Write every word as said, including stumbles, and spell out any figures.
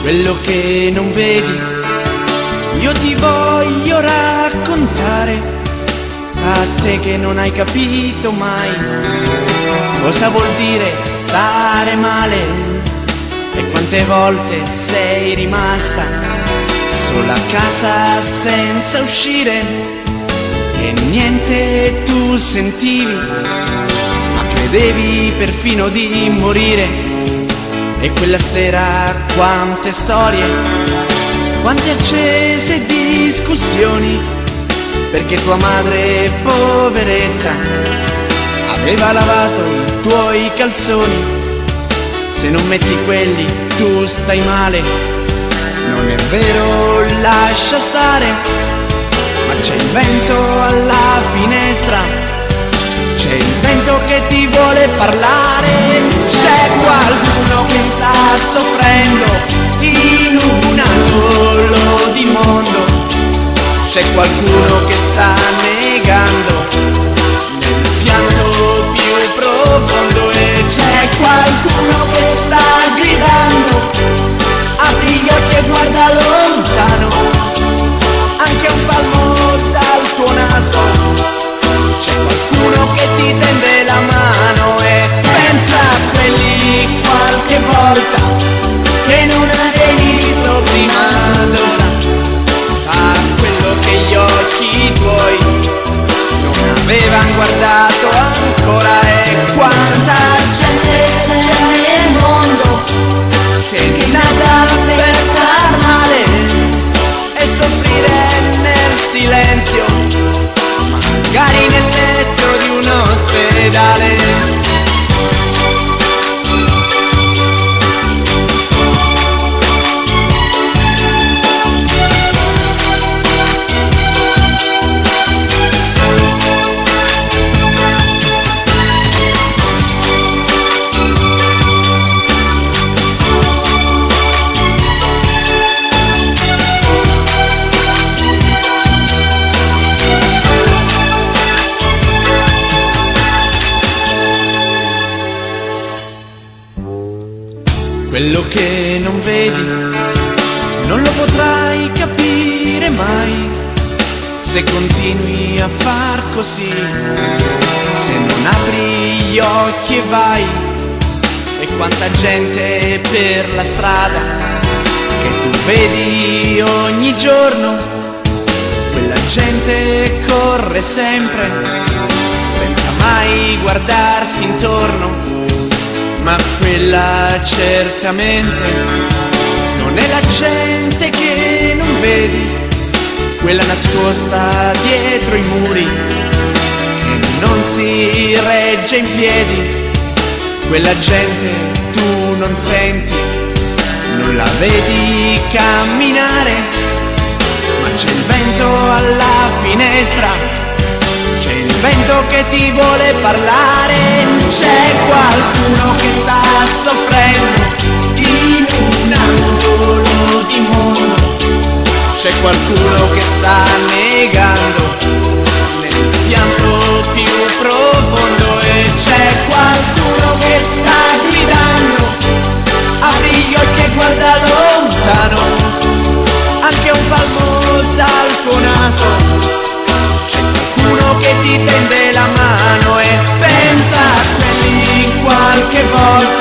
quello che non vedi, io ti voglio raccontare, a te che non hai capito mai cosa vuol dire stare male e quante volte sei rimasta sola a casa senza uscire e niente tu sentivi, ma credevi perfino di morire. E quella sera quante storie, quante accese discussioni, perché tua madre, poveretta, aveva lavato i tuoi calzoni. Se non metti quelli tu stai male, non è vero, lascia stare, ma c'è il vento alla finestra, c'è il vento che ti vuole parlare. C'è qualcuno che sta soffrendo in un angolo di mondo, c'è qualcuno che sta negando nel pianto più profondo e c'è qualcuno che sta gridando apri gli occhi e guarda lontano, anche un palmo dal tuo naso. C'è qualcuno che ti tende la mano e pensa a quelli qualche volta che non avevi visto prima d'ora, a quello che gli occhi tuoi non avevano guardato ancora. E quanta gente c'è nel mondo che è nata per star male e soffrire nel silenzio, magari nel letto di un ospedale. Quello che non vedi non lo potrai capire mai se continui a far così, se non apri gli occhi e vai. E quanta gente per la strada che tu vedi ogni giorno, quella gente corre sempre senza mai guardarsi intorno. Ma quella certamente non è la gente che non vedi, quella nascosta dietro i muri che non si regge in piedi. Quella gente tu non senti, non la vedi camminare, ma c'è il vento alla finestra, c'è il vento che ti vuole parlare. C'è qualcuno che sta soffrendo in un angolo di mondo, c'è qualcuno che sta negando nel pianto più profondo e c'è qualcuno che sta gridando apri gli occhi e guarda lontano, anche un palmo dal tuo naso. Uno che ti tende la mano e pensa a quelli qualche volta